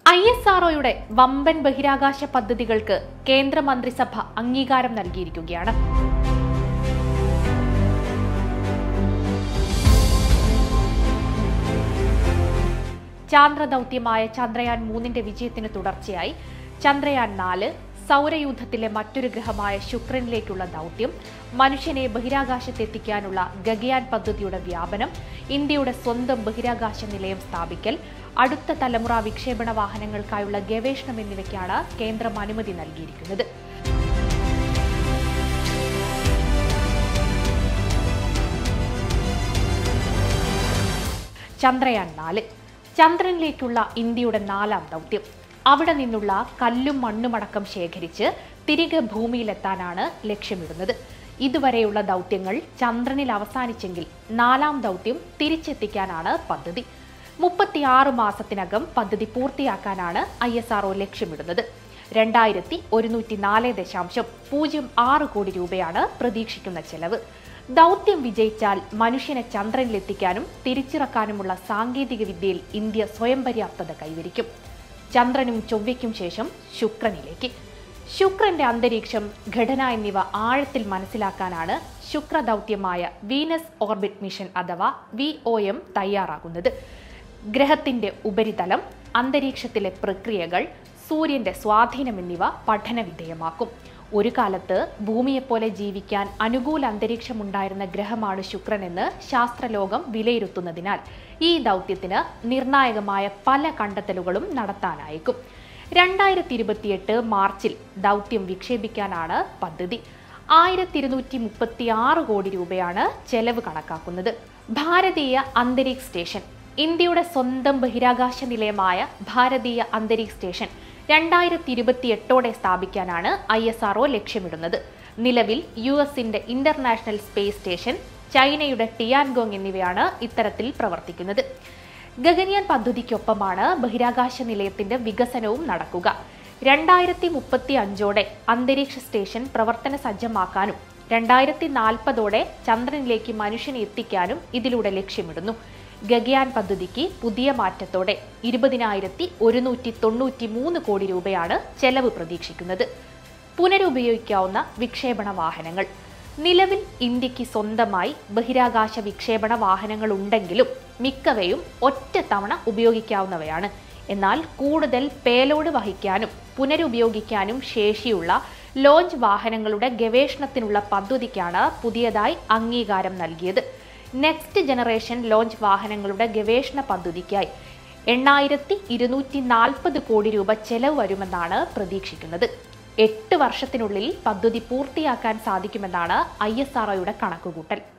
ISROയുടെ വമ്പൻ ബഹിരാകാശ പദ്ധതികൾക്ക് കേന്ദ്രമന്ത്രിസഭ അംഗീകാരം നൽകിയിരിക്കുകയാണ്. ചാന്ദ്രദൗത്യമായ ചന്ദ്രയാൻ 3ന്റെ വിജയത്തിന് തുടർച്ചയായി ചന്ദ്രയാൻ 4 സൗരയൂഥത്തിലെ മറ്റൊരു ഗ്രഹമായ ശുക്രനിലേക്കുള്ള ദൗത്യം, മനുഷ്യനെ ബഹിരാകാശത്തെത്തിക്കാനുള്ള ഗഗയാൻ പദ്ധതിയുടെ വ്യാപനം, ഇന്ത്യയുടെ സ്വന്തം ബഹിരാകാശ നിലയം സ്ഥാപിക്കൽ, അടുത്ത തലമുറ വിക്ഷേപണ വാഹനങ്ങൾക്കായുള്ള ഗവേഷണം എന്നിവയ്ക്കാണ് കേന്ദ്രം അനുമതി നൽകിയിരിക്കുന്നത്. ചന്ദ്രയാൻ 4 ചന്ദ്രനിലേക്കുള്ള ഇന്ത്യയുടെ 4ാം ദൗത്യം. അവിടെ നിന്നുള്ള കല്ലും മണ്ണുമടക്കം ശേഖരിച്ച് തിരികെ ഭൂമിയിലെത്താനാണ് ലക്ഷ്യമിടുന്നത്. ഇതുവരെയുള്ള ദൗത്യങ്ങൾ ചന്ദ്രനിൽ അവസാനിച്ചെങ്കിൽ 4ാം ദൗത്യം തിരിച്ചെത്തിക്കാനാണ് പദ്ധതി. 36 മാസത്തിനകം പദ്ധതി പൂർത്തിയാക്കാനാണ് ISRO ലക്ഷ്യമിടുന്നത്. 2104.06 കോടി രൂപയാണ് പ്രതീക്ഷിക്കുന്ന ചെലവ്. ദൗത്യം വിജയിച്ചാൽ മനുഷ്യനെ ചന്ദ്രനിലെത്തിക്കാനും തിരിച്ചിറക്കാനുമുള്ള സാങ്കേതിക വിദ്യയിൽ ഇന്ത്യ സ്വയം പര്യാപ്തത കൈവരിക്കും. ചന്ദ്രനും ചൊവ്വയ്ക്കും ശേഷം ശുക്രനിലേക്ക്. ശുക്രന്റെ അന്തരീക്ഷം, ഘടന എന്നിവ ആഴത്തിൽ മനസ്സിലാക്കാനാണ് ശുക്രദൗത്യമായ വീനസ് ഓർബിറ്റ് മിഷൻ അഥവാ VOM തയ്യാറാകുന്നത്. ഗ്രഹത്തിന്റെ ഉപരിതലം, അന്തരീക്ഷത്തിലെ പ്രക്രിയകൾ, സൂര്യന്റെ സ്വാധീനം എന്നിവ പഠനവിധേയമാക്കും. ഒരു കാലത്ത് ഭൂമിയെപ്പോലെ ജീവിക്കാൻ അനുകൂല അന്തരീക്ഷമുണ്ടായിരുന്ന ഗ്രഹമാണ് ശുക്രനെന്ന് ശാസ്ത്രലോകം വിലയിരുത്തുന്നതിനാൽ ഈ ദൗത്യത്തിന് നിർണായകമായ പല കണ്ടെത്തലുകളും നടത്താനായേക്കും. 2028 മാർച്ചിൽ ദൗത്യം വിക്ഷേപിക്കാനാണ് പദ്ധതി. 1236 കോടി രൂപയാണ് ചെലവ് കണക്കാക്കുന്നത്. ഭാരതീയ അന്തരീക്ഷ സ്റ്റേഷൻ. ഇന്ത്യയുടെ സ്വന്തം ബഹിരാകാശ നിലയമായ ഭാരതീയ അന്തരീക്ഷ സ്റ്റേഷൻ 2028 സ്ഥാപിക്കാനാണ് ISRO ലക്ഷ്യമിടുന്നത്. നിലവിൽ US-ന്റെ ഇന്റർനാഷണൽ സ്പേസ് സ്റ്റേഷൻ, ചൈനയുടെ ടിയാൻഗോങ് എന്നിവയാണ് ഇത്തരത്തിൽ പ്രവർത്തിക്കുന്നത്. ഗഗൻയാൻ പദ്ധതിക്കൊപ്പമാണ് ബഹിരാകാശ നിലയത്തിന്റെ വികസനവും നടക്കുക. 2035 അന്തരീക്ഷ സ്റ്റേഷൻ പ്രവർത്തന സജ്ജമാക്കാനും 2040 ചന്ദ്രനിലേക്ക് മനുഷ്യനെ എത്തിക്കാനും ഇതിലൂടെ ലക്ഷ്യമിടുന്നു. ഗഗയാൻ പദ്ധതിക്ക് പുതിയ മാറ്റത്തോടെ 20,193 കോടി രൂപയാണ് ചെലവ് പ്രതീക്ഷിക്കുന്നത്. പുനരുപയോഗിക്കാവുന്ന വിക്ഷേപണ വാഹനങ്ങൾ. നിലവിൽ ഇന്ത്യക്ക് സ്വന്തമായി ബഹിരാകാശ വിക്ഷേപണ വാഹനങ്ങൾ ഉണ്ടെങ്കിലും മിക്കവയും ഒറ്റത്തവണ ഉപയോഗിക്കാവുന്നവയാണ്. എന്നാൽ കൂടുതൽ പേലോഡ് വഹിക്കാനും പുനരുപയോഗിക്കാനും ശേഷിയുള്ള ലോഞ്ച് വാഹനങ്ങളുടെ ഗവേഷണത്തിനുള്ള പദ്ധതിക്കാണ് പുതിയതായി അംഗീകാരം നൽകിയത്. നെക്സ്റ്റ് ജനറേഷൻ ലോഞ്ച് വാഹനങ്ങളുടെ ഗവേഷണ പദ്ധതിക്കായി 8,240 കോടി രൂപ ചെലവ് വരുമെന്നാണ് പ്രതീക്ഷിക്കുന്നത്. 8 വർഷത്തിനുള്ളിൽ പദ്ധതി പൂർത്തിയാക്കാൻ സാധിക്കുമെന്നാണ് ISROയുടെ കണക്കുകൂട്ടൽ.